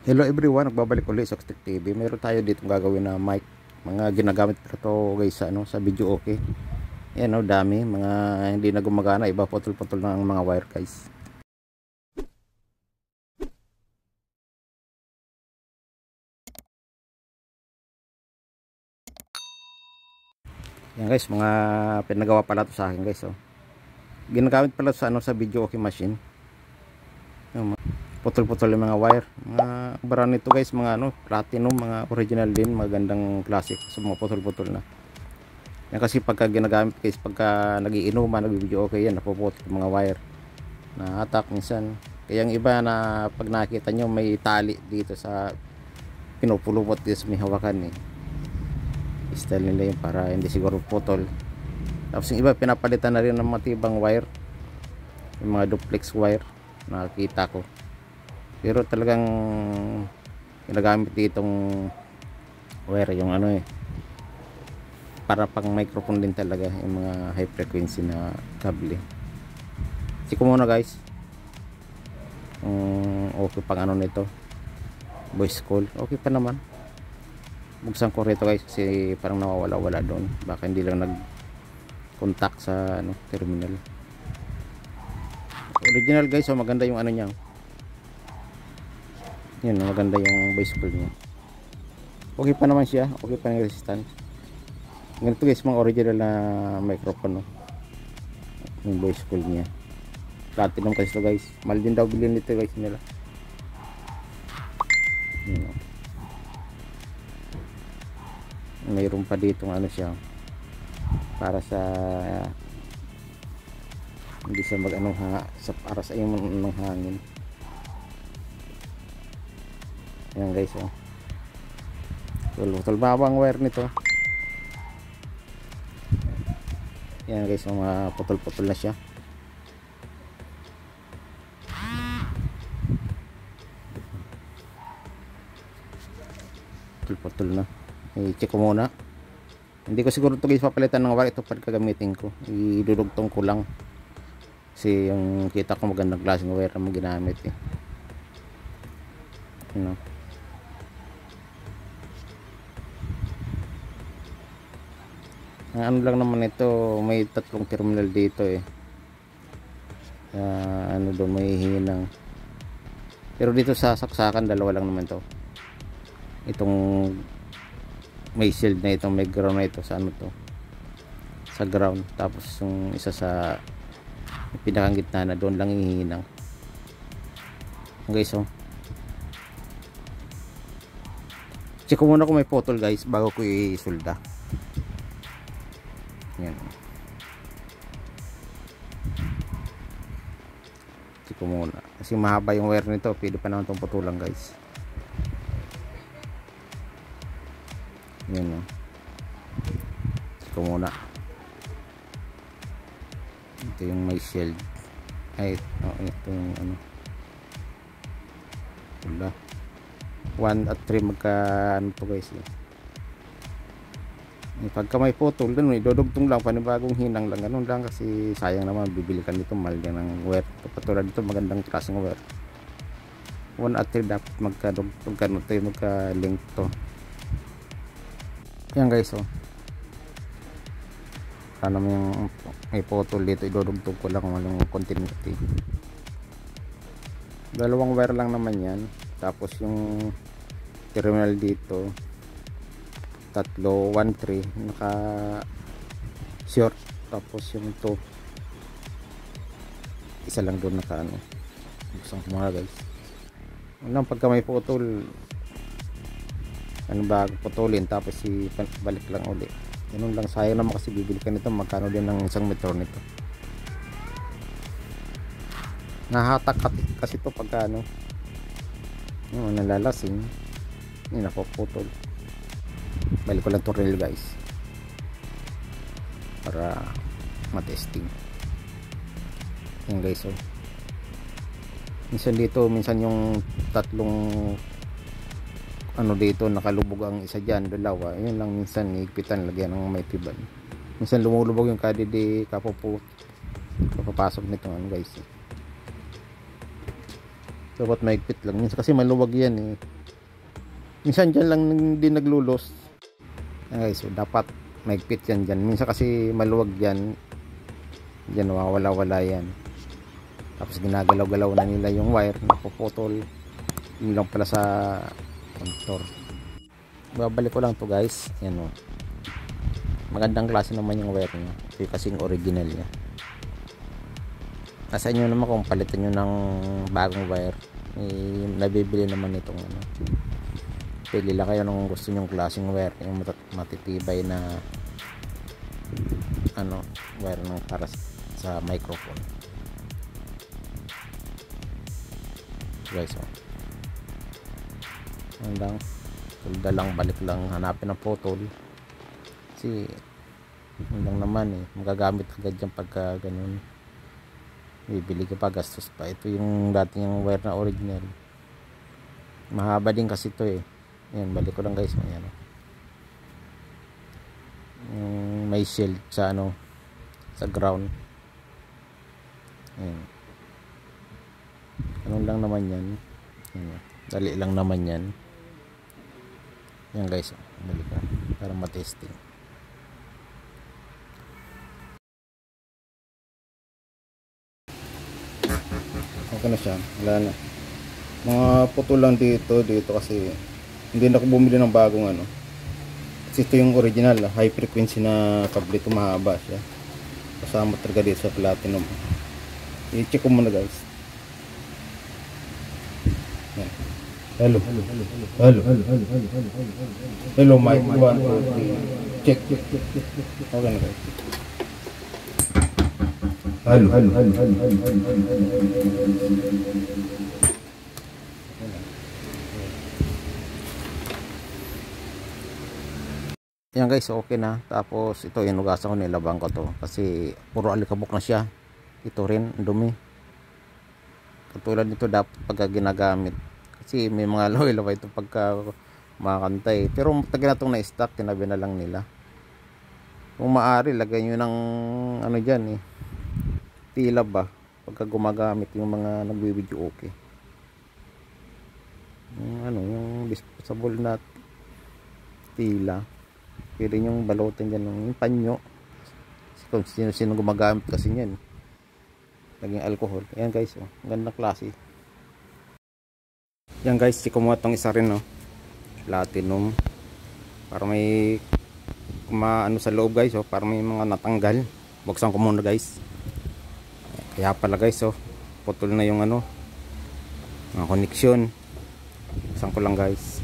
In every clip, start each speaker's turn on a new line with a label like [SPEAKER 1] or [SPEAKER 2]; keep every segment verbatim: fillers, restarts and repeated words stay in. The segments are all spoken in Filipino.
[SPEAKER 1] Hello everyone, nagbabalik ulit sa Oxtec T V. Meron tayo dito gagawin na mic. Mga ginagamit pa to guys sa ano, sa video okay. Yan oh, dami mga hindi na gumagana, iba putol-putol na ang mga wire guys. Yan guys, mga pinagawa pala to sa akin guys oh. Ginagamit pala sa ano, sa video okay machine. Yan, putol-putol yung mga wire. Mga brand nito guys, mga ano, platinum, mga original din, magandang classic. So mga putol-putol na. Yan kasi pagka ginagamit guys, pagka nagiinuman, nag-video okay yan, napuputol yung mga wire. Na-attack minsan. Kaya yung iba na pag nakita nyo may tali dito sa pinupulupot dito sa may hawakan eh. Style nila yun para hindi siguro putol. Tapos yung iba pinapalitan na rin ng matibang wire. Yung mga duplex wire nakikita ko. Pero talagang ginagamit ditong wire yung ano eh, para pang microphone din talaga, yung mga high frequency na kable. Check ko muna guys um, okay pang ano nito, voice call okay pa naman. Buksan ko rito guys kasi parang nawawala wala doon, baka hindi lang nag contact sa ano, terminal. Original guys, so maganda yung ano niya. Yan, maganda yung voice call niya. Okay pa naman siya, okay pa yung resistance. Ganito guys, mga original na microphone no? Yung voice call niya platinum kasi ito guys, mahal din daw bilhin nito guys nila. Yan, no? Mayroon pa dito ano siya para sa uh, hindi siya mag anong hanga sa, para sa yung ng hangin. Yan guys oh, tulutol babang wire nito. Yan guys oh, mga putol-putol na siya. Putol-putol na. I-check ko muna. Hindi ko siguro ito guys papalitan ng wire ito pag gagamitin ko. Idudugtong ko lang. Kasi yung kita ko magandang klaseng wire na ginamit eh. Ano? Ang ano lang naman ito, may tatlong terminal dito eh. Uh, ano doon may hinang. Pero dito sa saksakan dalawa lang naman to. Itong may shield na itong may ground na ito sa ano to, sa ground. Tapos yung isa sa pinakang gitna na doon lang hihinang. Okay so check ko muna kung may putol guys bago ko isulda. Yan, check ko muna kasi mahaba yung wire nito, pwede pa naman itong putulang guys. Yan o, check ko muna. Ito yung may shield ay oh, ito yung ano wala one at three magka ano to guys eh. Pagka may putol dun idudugtong lang, panibagong hinang lang, ganun lang kasi sayang naman bibili ka nito mahal yan ng wire. Patulad dito magandang klaseng wire, one at three dapat magkadugtong ganun to, magka link to. Yan guys oh, para naman yung may putol dito idudugtong ko lang kung anong continuity. Dalawang wire lang naman yan. Tapos yung terminal dito tatlo, one, three naka short. Tapos yung to isa lang doon naka ano. Buksan ko mga guys. Unang pagka may putol ano ba putulin tapos si balik lang uli. Ganun lang, sayang naman kasi bibili ka nito, magkano din ng isang metro nito. Nahatak kasi ito pagka ano yung nalalasing yun napuputol. Balik ko lang itong reel guys para matesting. Yan guys oh, minsan dito minsan yung tatlong ano dito nakalubog ang isa dyan, dalawa yun lang, minsan higpitan lagyan ng may tiban. Minsan lumulubog yung kadidi kapuput kapapasok nito ano guys eh. Dapat mahigpit lang minsan kasi maluwag yan eh. Minsan dyan lang hindi naglulos. Okay, so dapat maigpit yan dyan. Minsan kasi maluwag yan. Dyan wawala-wala yan. Tapos ginagalaw-galaw na nila yung wire, napuputol. Yun lang pala sa kontor. Babalik ko lang to guys. Yan o. Magandang klase naman yung wire niya. Ito yung kasing original niya. Nasa inyo naman kung palitan nyo ng bagong wire. Eh, nabibili naman itong ano. Pili lang kayo nung gusto nyong klaseng wire, yung matitibay na ano, wire ng para sa microphone. Guys, oh. Ano lang, tulda lang, balik lang, hanapin ang putol. Kasi, ano lang naman eh, magagamit agad yan pagka ganun. Bibili ka pa, gastos pa. Ito yung dati yung wire na original. Mahaba din kasi ito eh. Ayan, balik ko lang guys. Ayan, yung may shield sa ano, sa ground. Ayan. Anong lang naman yan. Ayan. Dali lang naman yan. Ayan guys, balik ko para matesting. Okay na siya, wala na. Mga putol lang dito, dito kasi hindi na ako bumili ng bagong ano. Kasi ito yung original, high frequency na kable, ito mahaba siya. Kasama talaga dito sa platinum. I-check ko muna guys. Yan. Hello. Hello. Hello. Hello. Hello. Hello, mic one, two, three. Check. Okay na guys. Hello. Hello. Hello. Yan guys, okay na. Tapos ito, inugasan ko, nilabang ko to kasi puro alikabok na siya. Ito rin, dumi. Katulad nito dapat pagka ginagamit kasi may mga laway-laway ito pagka makakantay. Pero tagal na itong na-stock, tinabi na lang nila. Kung maaari, lagay nyo ng ano dyan eh, tila ba pagka gumagamit yung mga nagbi-video. Okay, yung ano, yung disposable na tila, pwede yung balutin dyan ng panyo. Kung sino-sino gumagamit kasi yan, laging alcohol. Ayan guys, oh, gandang klase. Yan guys, kumuha tong isa rin, no, platinum, para may kumaano sa loob guys, oh, para may mga natanggal. Buksan ko muna guys. Kaya pala guys, oh, putol na yung ano, mga koneksyon. Buksan ko lang guys.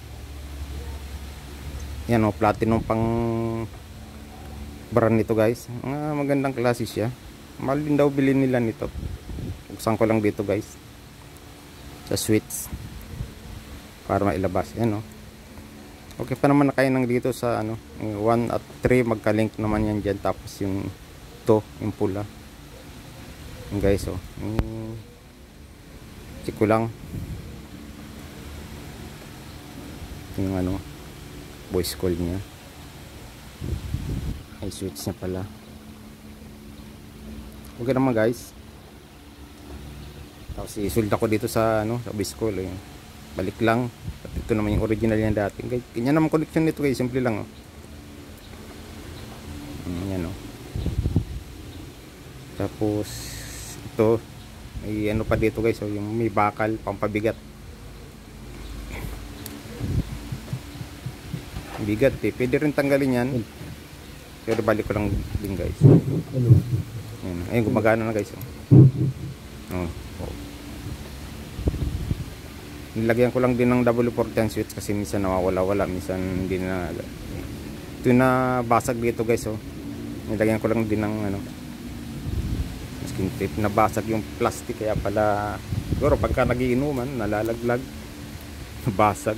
[SPEAKER 1] Yan, oh, platinum pang brand nito guys. Ah, magandang klase siya. Mahal din daw bilhin nila nito. Buksan ko lang dito guys, sa switch, para mailabas. Yan, oh. Okay pa naman na kayo nang dito sa ano, one at three magka-link naman yan dyan. Tapos yung two, yung pula. Yan guys, oh. Hmm. Check ko lang yung ano, voice call niya. Ay, switch niya pala. Okay naman guys. Tapos isold ako dito sa ano, sa voice call, eh. Balik lang. At ito naman yung original niya dati. Ganyan naman connection nito guys, simple lang, oh. Yan, oh. Tapos ito, may ano pa dito guys, oh, yung may bakal pampabigat. Bigat eh, pwede rin tanggalin yan, pero balik ko lang din guys. Ayan, ayun, gumagana na guys, oh. Oh, oh. Nilagyan ko lang din ng W forty switch kasi minsan nawawala-wala, minsan hindi na. Ito na basag dito guys, oh. Nilagyan ko lang din ng ano, skin tape. Nabasag yung plastic, kaya pala siguro pagka nagiinuman nalalaglag, nabasag.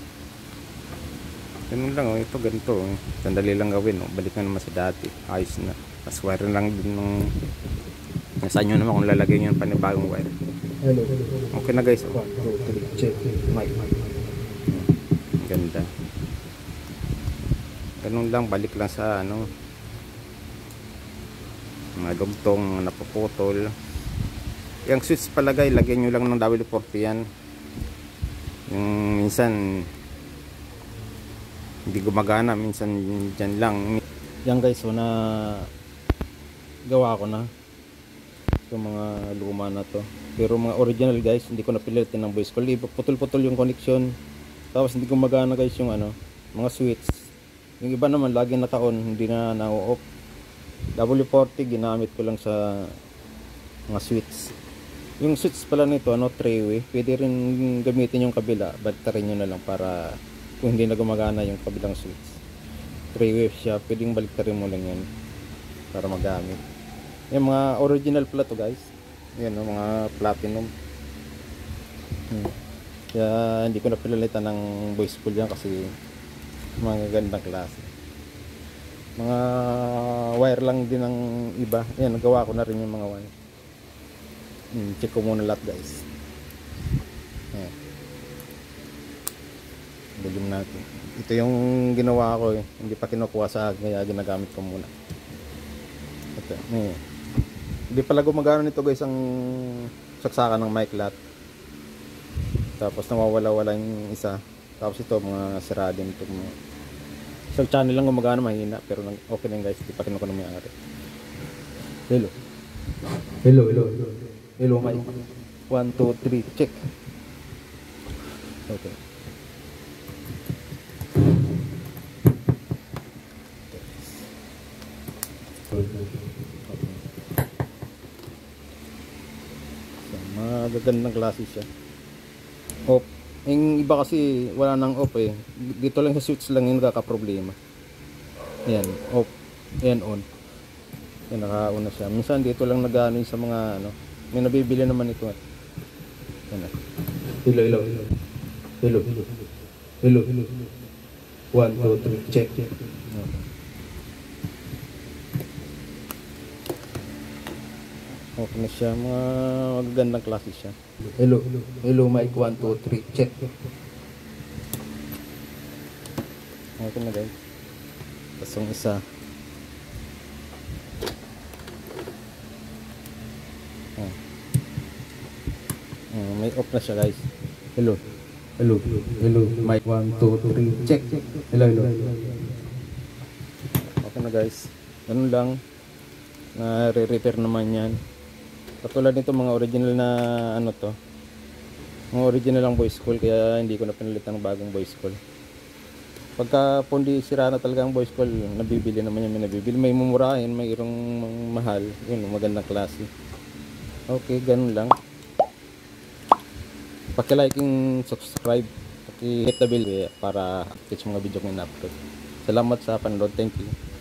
[SPEAKER 1] Ganun lang, oh. Ito ganito, oh. Sandali lang gawin, oh. Balik na naman sa dati, ayos na. Tapos wire lang din ng saan nyo naman kung lalagay nyo yung panibagong wire. Okay na guys, oh. Check mic. Ganda. Ganun lang, balik lang sa ano, mga dugtong napuputol. Yung switch palagay, lagyan nyo lang ng W forty yan. Yung minsan hindi gumagana, minsan dyan lang. Yan guys, so na gawa ko na yung mga luma na to, pero mga original guys, hindi ko napilitin ng voice call. Putol-putol yung connection, tapos hindi gumagana guys yung ano, mga switch. Yung iba naman lagi naka-on, hindi na na-off. W forty ginamit ko lang sa mga switch. Yung switch pala nito ano, three way, pwede rin gamitin yung kabila, baliktarin nyo na lang para kung hindi na gumagana yung kabilang switch. Three way siya, pwedeng baliktarin mo lang yan para magamit. Yung mga original pala to guys, yan no, mga platinum. hmm. Kaya hindi ko na pinalitan ng voice cool yan kasi mga gandang klase. Mga wire lang din ng iba. Yan, nagawa ko na rin yung mga wire. hmm, check ko muna lahat guys. Yan, dilim natin. Ito yung ginawa ko eh, hindi pa kinukuha sa akin, kaya ginagamit ko muna. Ito, eh. Hindi pala gumagana nito guys ang saksakan ng mic lat. Tapos nawawala-wala yung isa. Tapos ito mga sira din ito. Sa channel lang gumagana, mahina, pero okay na guys, hindi pa kinukuha ng may-ari. Hello. Hello, hello. Hello mic. one, two, three, check. Okay. Magagandang klase siya. Off. Yung iba kasi wala nang off eh. Dito lang sa switch lang yung nakaka-problema. Ayan, off. Ayan, on. Ayan, naka-on na siya. Minsan dito lang nag-ano sa mga ano. May nabibili naman ito. Ayan. Hello, hello. Hello, hello. Hello, hello. one, two, three, check. Okay. Okay na siya, mga magagandang klase siya. Hello, hello mic, one, two, three, check. Okay na guys. Tapos yung isa. Oh. Oh, may off na siya guys. Hello, hello, hello mic, one, two, three, check. Hello, hello. Okay na guys. Ganun lang. Na re-repair naman yan. Katulad nito mga original na ano to, mga original lang voice call, kaya hindi ko na pinalitan ng bagong voice call. Pagka pundi sira na talaga ang voice call, nabibili naman yung may nabibili. May mumurahin, may irong mahal, yun magandang klase. Okay, ganun lang. Paki-like and subscribe, paki-hit the bell para update sa mga video ko na upload. Salamat sa panonood, thank you.